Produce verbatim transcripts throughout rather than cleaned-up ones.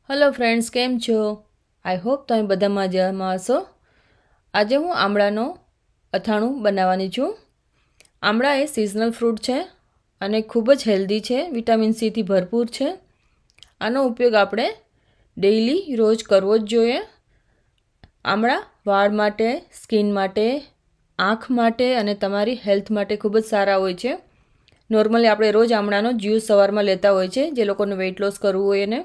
Hello friends, केम छो? I hope તમે બધા મજામાં હશો। આજે હું આમળાનો અથાણું બનાવવાની છું। આમળા એ સિઝનલ ફ્રૂટ છે અને ખૂબ જ હેલ્ધી છે, વિટામિન સી થી ભરપૂર છે। આનો ઉપયોગ આપણે ડેઈલી રોજ કરવો જ જોઈએ। આમળા વાળ માટે, સ્કિન માટે, આંખ માટે અને તમારી હેલ્થ માટે ખૂબ જ સારા હોય છે। નોર્મલી આપણે રોજ આમળાનો જ્યુસ સવારમાં લેતા હોય છે, જે લોકોને વેઇટ લોસ કરવું હોય એને।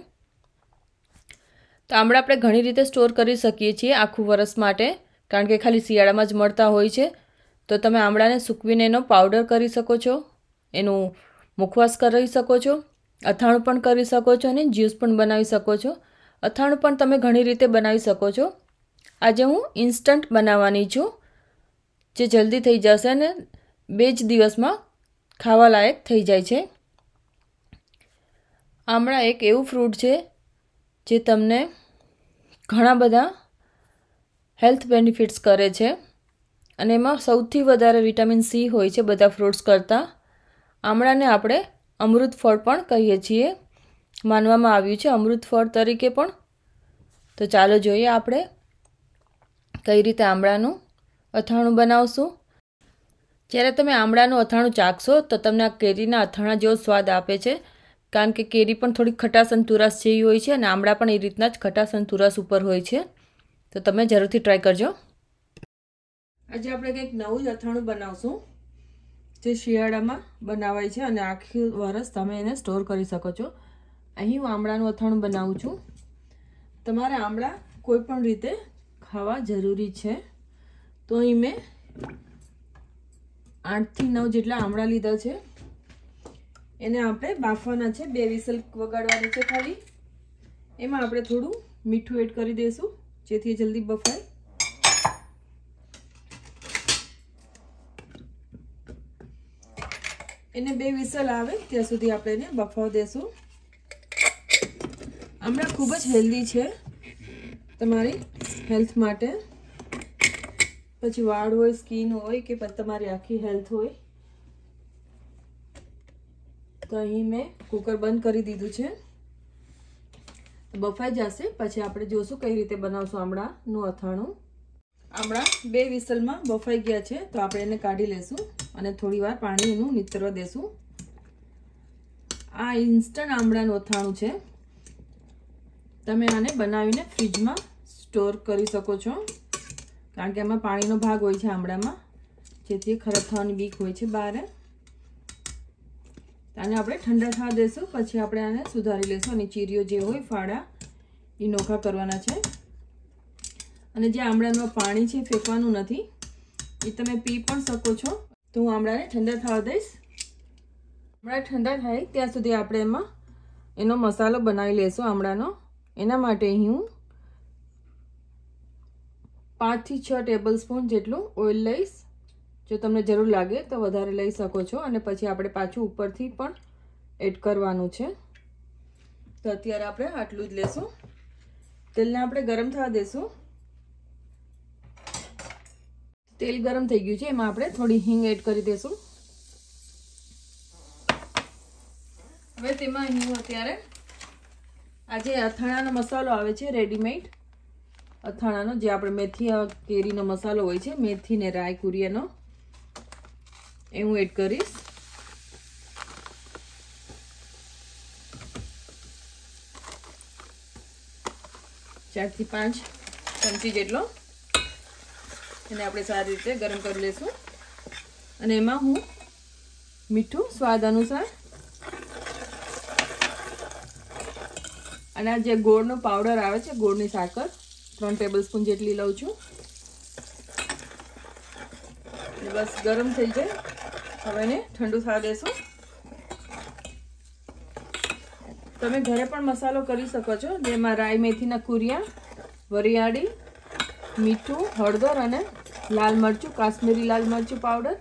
તો આમળા આપણે ઘણી રીતે સ્ટોર કરી શકીએ છીએ આખું વર્ષ માટે, કારણ કે ખાલી શિયાળામાં જ મળતા હોય છે। તો તમે આમળાને સૂકવીને એનો પાવડર કરી શકો છો, એનું મુખવાસ કરી શકો છો, અથાણું પણ કરી શકો છો અને જ્યુસ પણ બનાવી શકો છો। અથાણું પણ તમે ઘણી રીતે બનાવી શકો છો। આજે હું ઇન્સ્ટન્ટ બનાવવાની છું, જે જલ્દી થઈ જશે અને બે જ દિવસમાં ખાવા લાયક થઈ જાય છે। આમળા એક એવું ફ્રૂટ છે જે તમને ઘણા બધા હેલ્થ બેનિફિટ્સ કરે છે અને એમાં સૌથી વધારે વિટામિન સી હોય છે બધા ફ્રૂટ્સ કરતાં। આમળાને આપણે અમૃત ફળ પણ કહીએ છીએ, માનવામાં આવ્યું છે અમૃત ફળ તરીકે પણ। તો ચાલો જોઈએ આપણે કઈ રીતે આમળાનું અથાણું બનાવશું। જ્યારે તમે આમળાનું અથાણું ચાખશો તો તમને આ કેરીના અથાણા જેવો સ્વાદ આપે છે, કારણ કે કેરી પણ થોડી ખટાશ અને તુરાશ જેવી હોય છે અને આમળા પણ એ રીતના જ ખટાશ અને તુરાશ ઉપર હોય છે। તો તમે જરૂરથી ટ્રાય કરજો। આજે આપણે કંઈક નવું જ અથાણું બનાવશું, જે શિયાળામાં બનાવાય છે અને આખી વર્ષ તમે એને સ્ટોર કરી શકો છો। અહીં હું આમળાનું અથાણું બનાવું છું। તમારે આમળા કોઈ પણ રીતે ખાવા જરૂરી છે। તો અહીં મેં આઠથી નવ જેટલા આમળા લીધા છે, એને આપણે બાફવાના છે, બે વિસલ વગાડવાની છે ખાલી। એમાં આપણે થોડું મીઠું એડ કરી દઈશું, જેથી જલ્દી બફાય। એને બે વિસલ આવે ત્યાં સુધી આપણે એને બફાવા દેશું। આમળા ખૂબ જ હેલ્ધી છે તમારી હેલ્થ માટે, પછી વાળ હોય, સ્કિન હોય કે પછી તમારી આખી હેલ્થ હોય। તો અહીં મેં કુકર બંધ કરી દીધું છે, બફાઈ જશે પછી આપણે જોશું કઈ રીતે બનાવશું આમળાનું અથાણું। આમળા બે વિસલમાં બફાઈ ગયા છે, તો આપણે એને કાઢી લેશું અને થોડી વાર પાણી એનું નીતરવા દેશું। આ ઇન્સ્ટન્ટ આમળાનું અથાણું છે, તમે આને બનાવીને ફ્રીજમાં સ્ટોર કરી શકો છો, કારણ કે એમાં પાણીનો ભાગ હોય છે આમળામાં, જેથી ખરાબ થવાની બીક હોય છે બહાર। આને આપણે ઠંડા થવા દેશું, પછી આપણે આને સુધારી લેશું અને ચીરીઓ જે હોય ફાડા એ નોખા કરવાના છે। અને જે આમળાનું પાણી છે ફેંકવાનું નથી, એ તમે પી પણ શકો છો। તો હું આમળાને ઠંડા થવા દઈશ। આમળા ઠંડા થાય ત્યાં સુધી આપણે એમાં એનો મસાલો બનાવી લેશું આમળાનો। એના માટે હું પાંચથી છ ટેબલ સ્પૂન જેટલું ઓઇલ લઈશ। જો તમને જરૂર લાગે તો વધારે લઈ શકો છો, અને પછી આપણે પાછું ઉપરથી પણ એડ કરવાનું છે। તો અત્યારે આપણે આટલું જ લેશું। તેલને આપણે ગરમ થવા દેશું। તેલ ગરમ થઈ ગયું છે, એમાં આપણે થોડી હિંગ એડ કરી દેશું। હવે તેમાં હું અત્યારે આ જે અથાણાનો મસાલો આવે છે રેડીમેડ અથાણાનો, જે આપણે મેથી કેરીનો મસાલો હોય છે, મેથી ને રાઈ કુરિયાનો, એ હું એડ કરીશ। ચાર થી પાંચ ચમચી જેટલો એને આપણે સારી રીતે ગરમ કરી લેશું। અને એમાં હું મીઠું સ્વાદ અનુસાર અને આ જે ગોળનો પાવડર આવે છે, ગોળની સાકર ત્રણ ટેબલ સ્પૂન જેટલી લઉં છું। બસ ગરમ થઈ જાય, હવે એને ઠંડુ થવા દેશું। તમે ઘરે પણ મસાલો કરી શકો છો, જેમાં રાઈ મેથીના કુરિયા, વરિયાળી, મીઠું, હળદર અને લાલ મરચું, કાશ્મીરી લાલ મરચું પાવડર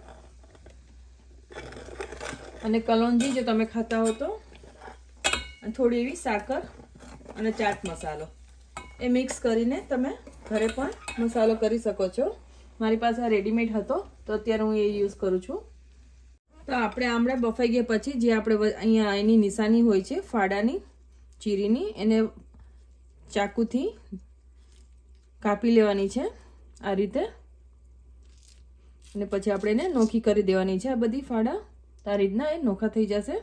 અને કલોંજી જો તમે ખાતા હો તો, થોડી એવી સાકર અને ચાટ મસાલો, એ મિક્સ કરીને તમે ઘરે પણ મસાલો કરી શકો છો। મારી પાસે આ રેડીમેડ હતો તો અત્યારે હું એ યુઝ કરું છું। તો આપણે આમળા બફાઈ ગયા પછી જે આપણે અહીંયા એની નિશાની હોય છે ફાડાની, ચીરીની, એને ચાકુથી કાપી લેવાની છે આ રીતે, અને પછી આપણે એને નોખી કરી દેવાની છે. આ બધી ફાડા આ રીતના એ નોખા થઈ જશે.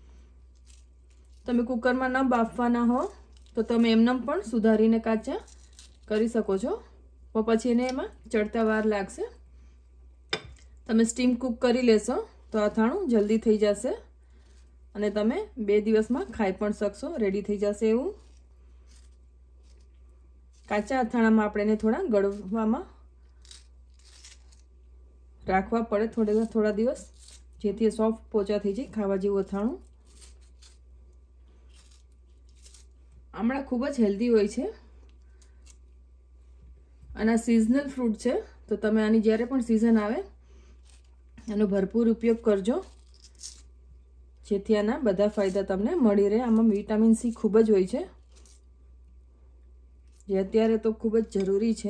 તમે કુકરમાં ન બાફવાના હો તો તમે એમનેમ પણ સુધારીને કાચા કરી શકો છો, પણ પછી એને એમાં ચડતા વાર લાગશે. તમે સ્ટીમ કુક કરી લેશો તો અથાણું જલ્દી થઈ જશે અને તમે બે દિવસમાં ખાઈ પણ શકશો, રેડી થઈ જશે એવું. કાચા અથાણામાં આપણે એને થોડા ગળવામાં રાખવા પડે થોડા થોડા દિવસ, જેથી સોફ્ટ પોચા થઈ જાય, ખાવા જેવું અથાણું. આમળા ખૂબ જ હેલ્ધી હોય છે અને આ સિઝનલ ફ્રૂટ છે, તો તમે આની જ્યારે પણ સિઝન આવે એનો ભરપૂર ઉપયોગ કરજો, જેથી આના બધા ફાયદા તમને મળી રહે. આમાં વિટામિન સી ખૂબ જ હોય છે, જે અત્યારે તો ખૂબ જ જરૂરી છે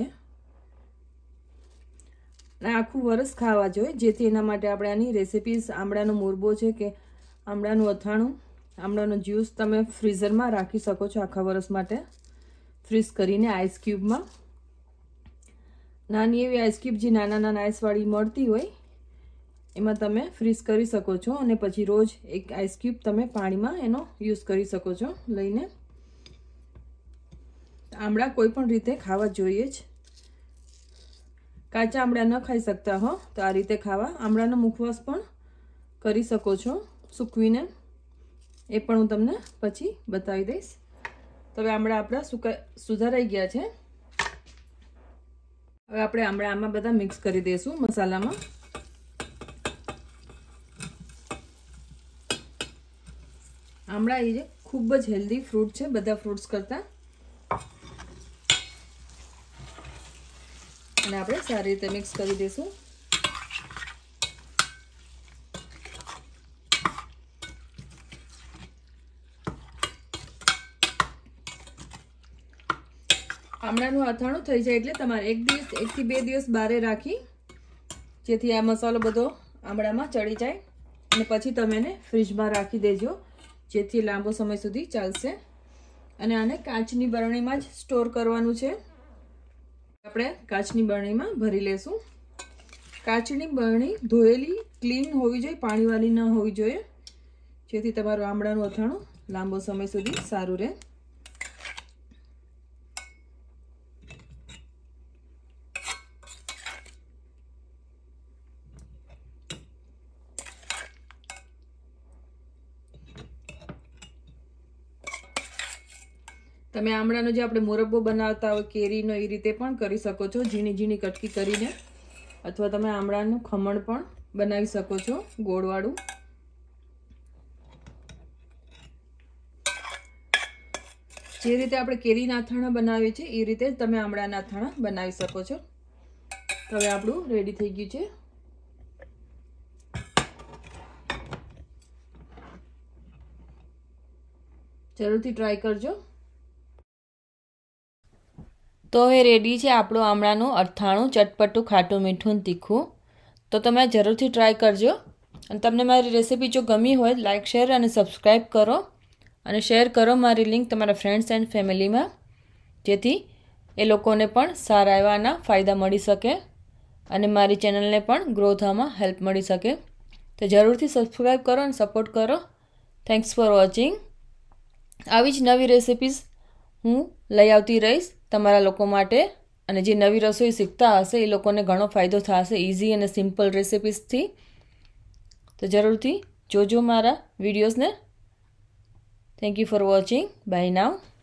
અને આખું વરસ ખાવા જોઈએ, જેથી એના માટે આપણે આની રેસિપીઝ, આમળાનો મોરબો છે કે આમળાનું અથાણું, આમળાનો જ્યુસ તમે ફ્રીઝરમાં રાખી શકો છો આખા વરસ માટે, ફ્રીઝ કરીને આઈસ ક્યુબમાં. નાની એવી આઈસ ક્યુબ જે નાના નાના આઈસવાળી મળતી હોય એમાં તમે ફ્રીઝ કરી શકો છો, અને પછી રોજ એક આઈસ ક્યુબ તમે પાણીમાં એનો યુઝ કરી શકો છો લઈને. આમળા કોઈ પણ રીતે ખાવા જોઈએ જ. કાચા આમળા ન ખાઈ શકતા હો તો આ રીતે ખાવા. આમળાનો મુખવાસ પણ કરી શકો છો સૂકવીને, એ પણ હું તમને પછી બતાવી દઈશ. તો હવે આમળા આપણા સુકા સુધારાઈ ગયા છે. હવે આપણે આમળા આમાં બધા મિક્સ કરી દઈશું મસાલામાં. આમળા એ ખૂબ જ હેલ્ધી ફ્રૂટ છે બધા ફ્રૂટ્સ કરતાં, અને આપણે સારી રીતે મિક્સ કરી દઈશું. આમળાનું અથાણું થઈ જાય એટલે તમારે એક દિવસ એકથી બે દિવસ બારે રાખી, જેથી આ મસાલો બધો આમળામાં ચડી જાય, અને પછી તમે એને ફ્રીજમાં રાખી દેજો, જેથી લાંબો સમય સુધી ચાલશે. અને આને કાચની બરણીમાં જ સ્ટોર કરવાનું છે. આપણે કાચની બરણીમાં ભરી લેશું. કાચની બરણી ધોયેલી ક્લીન હોવી જોઈએ, પાણીવાળી ન હોવી જોઈએ, જેથી તમારું આમળાનું અથાણું લાંબો સમય સુધી સારું રહે. તમે આમળાનો જે આપણે મોરબ્બો બનાવતા હોય કેરીનો, એ રીતે પણ કરી શકો છો, ઝીણી ઝીણી કટકી કરીને, અથવા તમે આમળાનું ખમણ પણ બનાવી શકો છો ગોળવાળું. જે રીતે આપણે કેરીના અથાણા બનાવીએ છીએ એ રીતે તમે આમળાના અથાણા બનાવી શકો છો. તો હવે આપણું રેડી થઈ ગયું છે. જરૂરથી ટ્રાય કરજો. તો હવે રેડી છે આપણું આમળાનું અથાણું, ચટપટું, ખાટું, મીઠું, તીખું. તો તમે જરૂરથી ટ્રાય કરજો. અને તમને મારી રેસિપી જો ગમી હોય લાઇક, શેર અને સબસ્ક્રાઈબ કરો, અને શેર કરો મારી લિંક તમારા ફ્રેન્ડ્સ એન્ડ ફેમિલીમાં, જેથી એ લોકોને પણ સારા એવાના ફાયદા મળી શકે અને મારી ચેનલને પણ ગ્રો થવામાં હેલ્પ મળી શકે. તો જરૂરથી સબસ્ક્રાઈબ કરો અને સપોર્ટ કરો. Thanks for watching. આવી જ નવી રેસિપીઝ હું લઈ આવતી રહીશ તમારા લોકો માટે, અને જે નવી રસોઈ શીખતા હશે એ લોકોને ઘણો ફાયદો થશે ઇઝી અને સિમ્પલ રેસિપીઝથી. તો જરૂરથી જોજો મારા વિડીયોઝને. Thank you for watching. Bye now.